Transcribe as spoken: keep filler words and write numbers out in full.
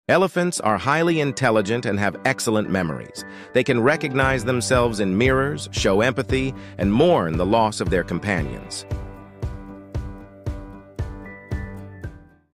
Elephants are highly intelligent and have excellent memories. They can recognize themselves in mirrors, show empathy, and mourn the loss of their companions.